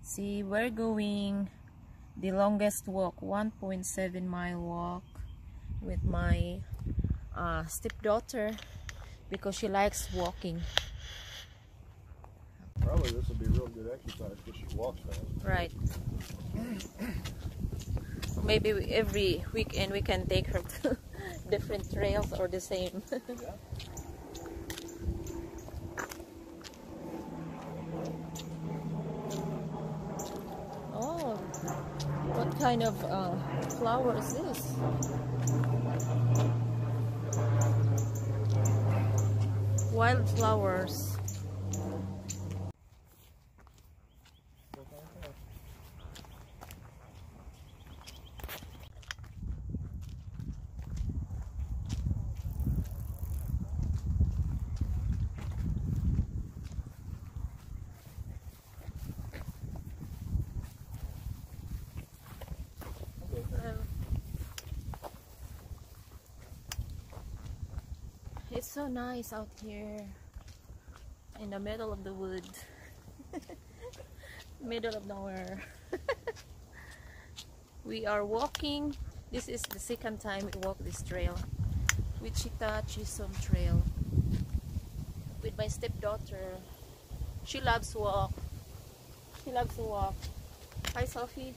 See, we're going the longest walk, 1.7-mile walk with my stepdaughter because she likes walking. Probably this will be real good exercise because she walks fast. Right. Maybe every weekend we can take her to different trails or the same. Yeah. Oh, what kind of flower is this? Wildflowers. It's so nice out here in the middle of the wood. Middle of nowhere. We are walking. This is the second time we walk this trail, Wichita Chisholm Trail, with my stepdaughter. She loves to walk. She loves to walk. Hi, Sophie.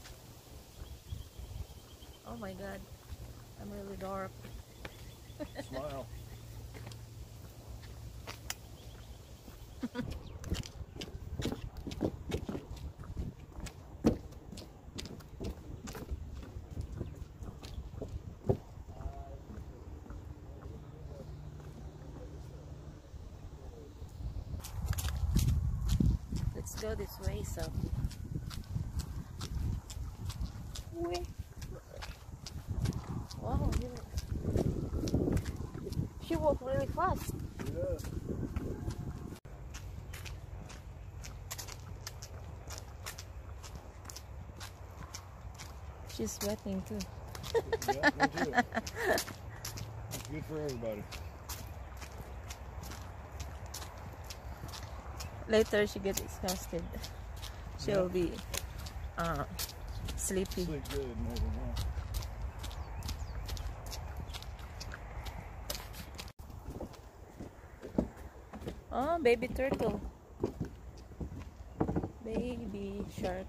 Oh my God, I'm really dark. Smile. Let's go this way, Sophie. Wow, she walked really fast. She does. She's sweating too. Yeah, me too. It's good for everybody. Later she gets exhausted. She'll be sleepy. Sleep good more than that. Oh, baby turtle. Baby shark.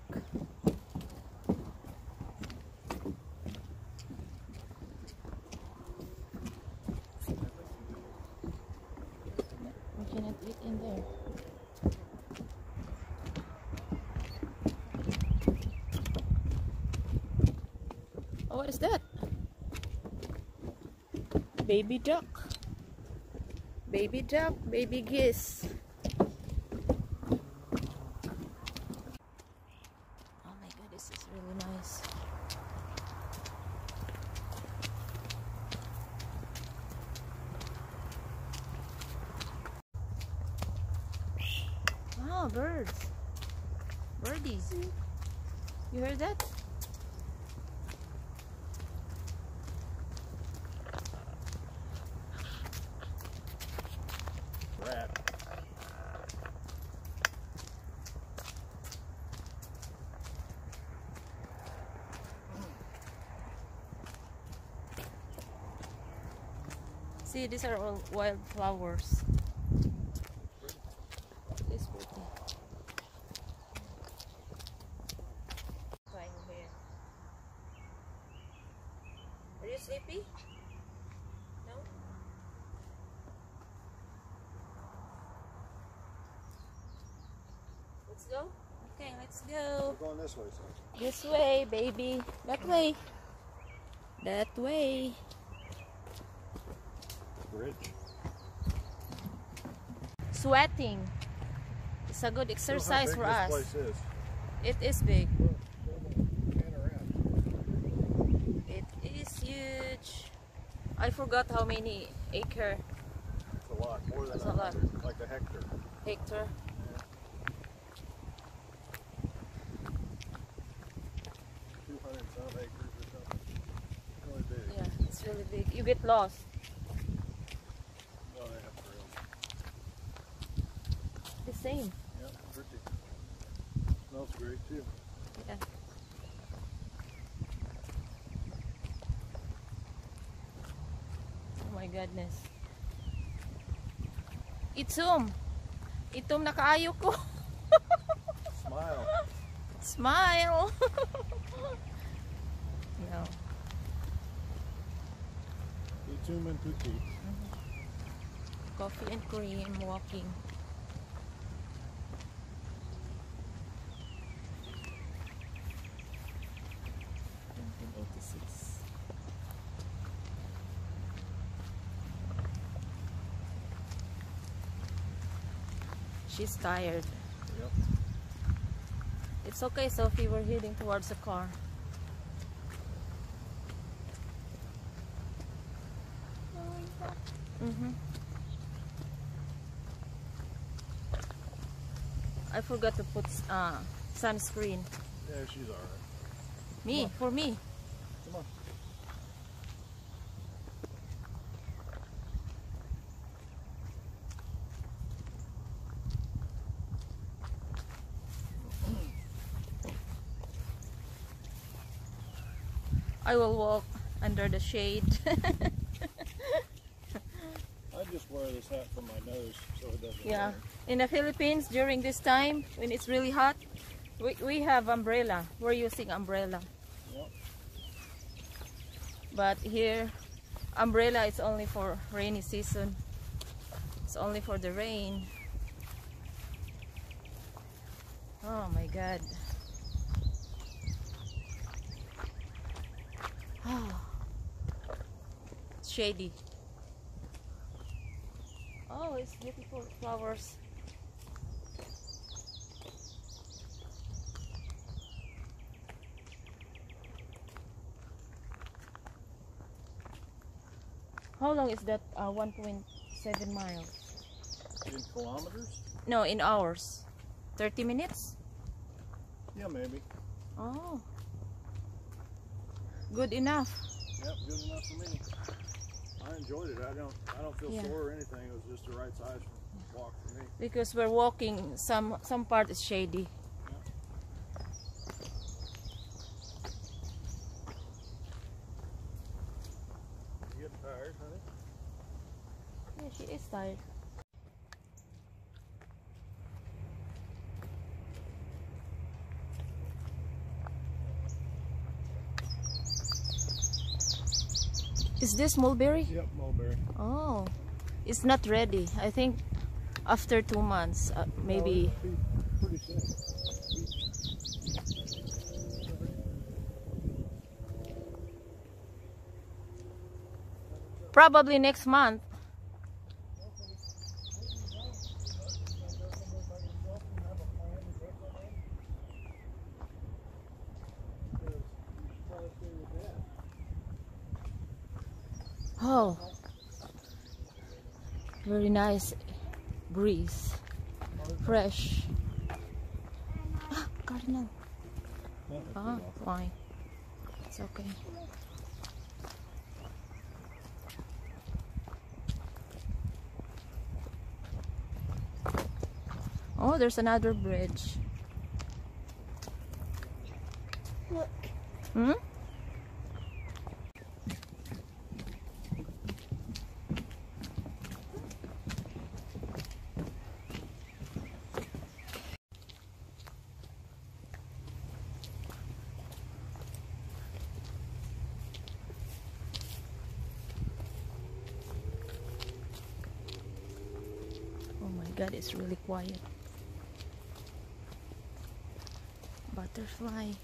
We cannot eat in there. Oh, what is that? Baby duck. Baby duck, baby geese. Oh my God, this is really nice. Wow, birds. Birdies. You heard that? Rat. See, these are all wildflowers. It's pretty. Flying here. Are you sleepy? No? Let's go? Okay, let's go. We're going this way, son. This way, baby. That way. That way. Bridge. Sweating. It's a good exercise for us. This place is. It is big. Look, pan around. It is huge. I forgot how many acre. It's a lot. More than That's a lot. like a hectare. Hectare. 200 some acres or something. Really big. Yeah, it's really big. You get lost. Oh, yeah, for real. The same. Yeah, pretty. Smells great too. Yeah. Oh my goodness. Itom. Itom na kaayo ko. Smile. Smile. No. Itum and petite. Coffee and cream, walking. 1986. She's tired. Yep. It's okay, Sophie. We're heading towards the car. I forgot to put sunscreen. Yeah, she's alright. Me, for me. Come on. I will walk under the shade. I just wear this hat from my nose so it doesn't Yeah. rain. In the Philippines, during this time, when it's really hot, we have umbrella. We're using umbrella. Yep. But here, umbrella is only for rainy season. It's only for the rain. Oh my God. It's shady. Oh, it's beautiful flowers. How long is that? 1.7 miles. In kilometers? No, in hours. 30 minutes? Yeah, maybe. Oh. Good enough. Yep, good enough for me. I enjoyed it. I don't feel Yeah. sore or anything. It was just the right size walk for me. Because we're walking, some part is shady. You getting tired, honey? Yeah, she is tired. Is this mulberry? Yep, mulberry. Oh, it's not ready. I think after 2 months, maybe. Oh, it'll be pretty soon. Probably next month. Oh, very nice breeze, fresh. Ah, cardinal. Ah, fine. It's okay. Oh, there's another bridge. Look. Hmm? Oh my God, it's really quiet. Butterfly.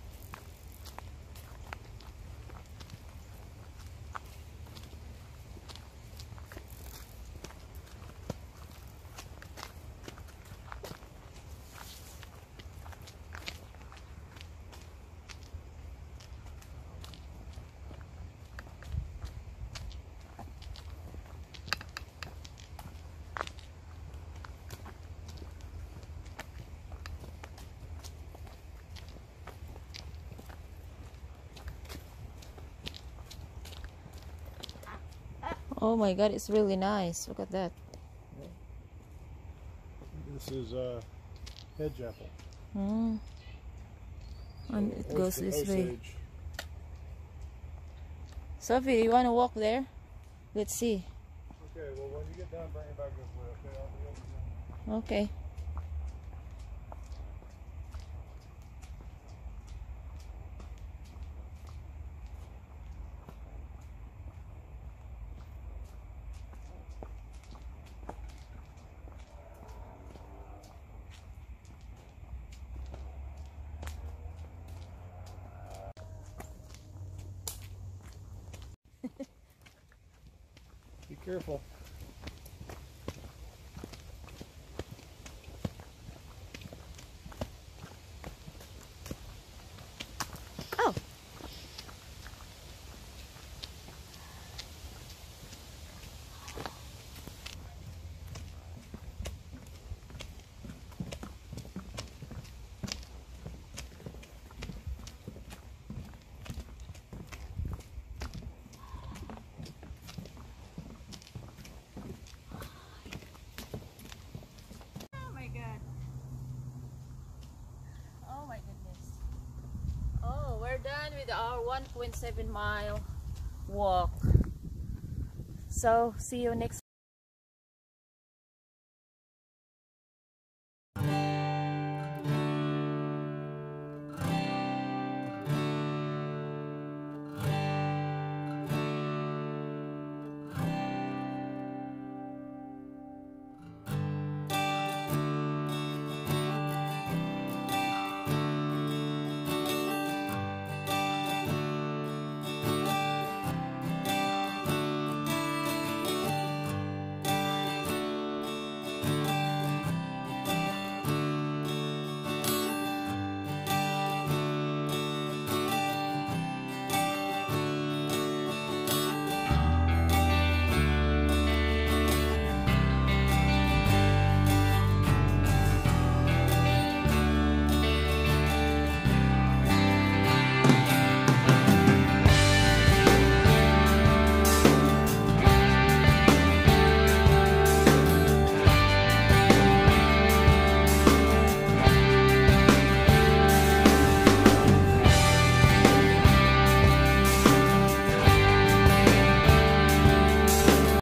Oh my God, it's really nice. Look at that. This is hedge apple. Oh. And it goes the this way. Osage. Sophie, you want to walk there? Let's see. Okay, well when you get done, bring it back this way, okay? I'll be over there. Okay. Be careful. Oh. Oh my god. Oh my goodness. Oh, we're done with our 1.7 mile walk. So, see you next